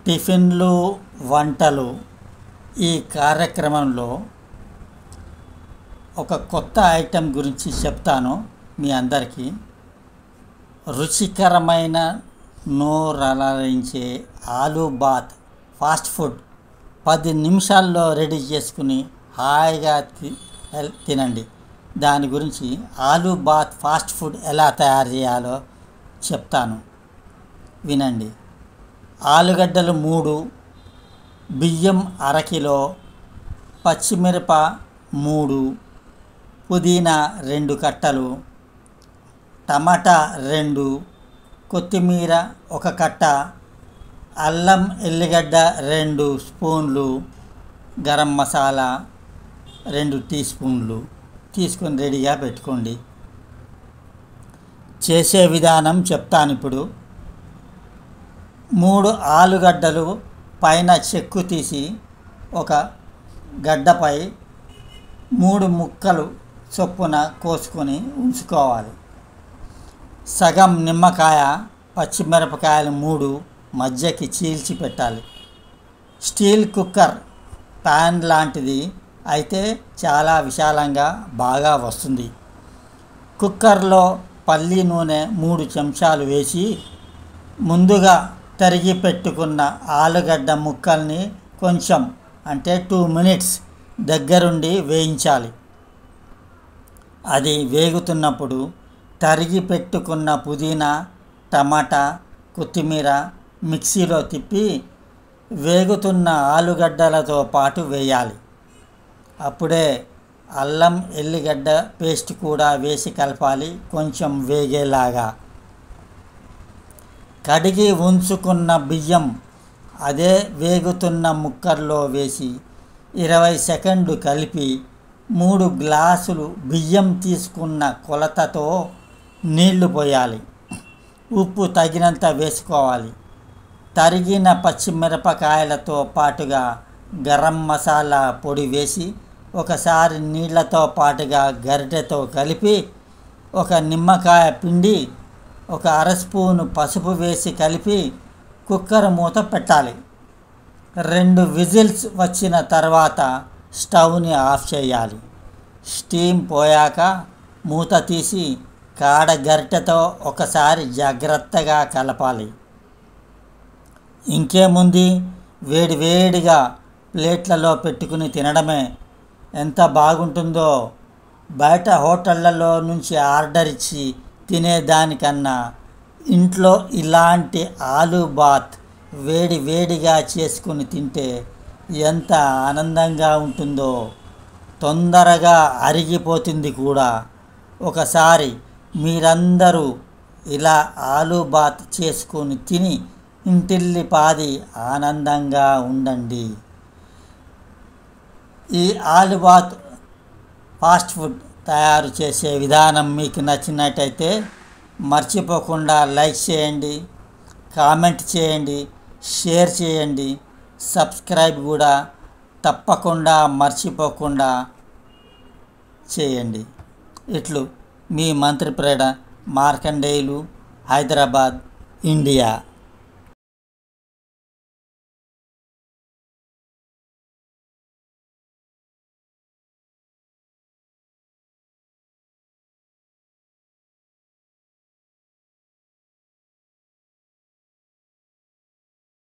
టిఫిన్లు వంటలు ఈ కార్యక్రమంలో ఒక కొత్త ఐటెం గురించి చెప్తాను మీ అందరికీ. రుచికరమైన నోరలరించే ఆలూ బాత్ ఫాస్ట్ ఫుడ్ 10 నిమిషాల్లో రెడీ చేసుకుని హాయిగా తినండి. దాని గురించి ఆలూ బాత్ ఫాస్ట్ ఫుడ్ ఎలా తయారు చేయాలో చెప్తాను, వినండి. ఆలుగడ్డలు 3, బియ్యం అరకిలో, పచ్చిమిరప 3, పుదీనా 2 కట్టలు, టమాటా 2, కొత్తిమీర 1 కట్ట, అల్లం ఎల్లిగడ్డ 2 స్పూన్లు, గరం మసాలా 2 టీ స్పూన్లు తీసుకొని రెడీగా పెట్టుకోండి. చేసే విధానం చెప్తాను ఇప్పుడు. 3 ఆలుగడ్డలు పైన చెక్కు తీసి ఒక గడ్డపై 3 ముక్కలు చొప్పున కోసుకొని ఉంచుకోవాలి. సగం నిమ్మకాయ, పచ్చిమిరపకాయలు 3 మధ్యకి చీల్చి పెట్టాలి. స్టీల్ కుక్కర్ ప్యాన్ లాంటిది అయితే చాలా విశాలంగా బాగా వస్తుంది. కుక్కర్లో పల్లి నూనె 3 చెంచాలు వేసి ముందుగా తరిగి పెట్టుకున్న ఆలుగడ్డ ముక్కల్ని కొంచెం అంటే 2 మినిట్స్ దగ్గరుండి వేయించాలి. అది వేగుతున్నప్పుడు తరిగి పెట్టుకున్న పుదీనా, టమాటా, కొత్తిమీర మిక్సీలో తిప్పి వేగుతున్న ఆలుగడ్డలతో పాటు వేయాలి. అప్పుడే అల్లం ఎల్లిగడ్డ పేస్ట్ కూడా వేసి కలపాలి, కొంచెం వేగేలాగా. కడిగి ఉంచుకున్న బియ్యం అదే వేగుతున్న ముక్కల్లో వేసి 20 సెకండ్లు కలిపి 3 గ్లాసులు బియ్యం తీసుకున్న కొలతతో నీళ్లు పోయాలి. ఉప్పు తగినంత వేసుకోవాలి. తరిగిన పచ్చిమిరపకాయలతో పాటుగా గరం మసాలా పొడి వేసి ఒకసారి నీళ్లతో పాటుగా గరిటెతో కలిపి 1 నిమ్మకాయ పిండి 1 అర స్పూను పసుపు వేసి కలిపి కుక్కర్ మూత పెట్టాలి. 2 విజిల్స్ వచ్చిన తర్వాత స్టవ్ని ఆఫ్ చేయాలి. స్టీమ్ పోయాక మూత తీసి కాడ గరిటెతో ఒకసారి జాగ్రత్తగా కలపాలి. ఇంకేముంది, వేడివేడిగా ప్లేట్లలో పెట్టుకుని తినడమే. ఎంత బాగుంటుందో. బయట హోటళ్లలో నుంచి ఆర్డర్ ఇచ్చి తినేదానికన్నా ఇంట్లో ఇలాంటి ఆలూ బాత్ వేడివేడిగా చేసుకుని తింటే ఎంత ఆనందంగా ఉంటుందో. తొందరగా అరిగిపోతుంది కూడా. ఒకసారి మీరందరూ ఇలా ఆలూ బాత్ చేసుకొని తిని ఇంటిల్లిపాది ఆనందంగా ఉండండి. ఈ ఆలూ బాత్ ఫాస్ట్ ఫుడ్ తయారు చేసే విధానం మీకు నచ్చినట్టయితే మర్చిపోకుండా లైక్ చేయండి, కామెంట్ చేయండి, షేర్ చేయండి, సబ్స్క్రైబ్ కూడా తప్పకుండా మర్చిపోకుండా చేయండి. ఇట్లు మీ మంత్రి ప్రేడ మార్కండేయులు, హైదరాబాద్, ఇండియా.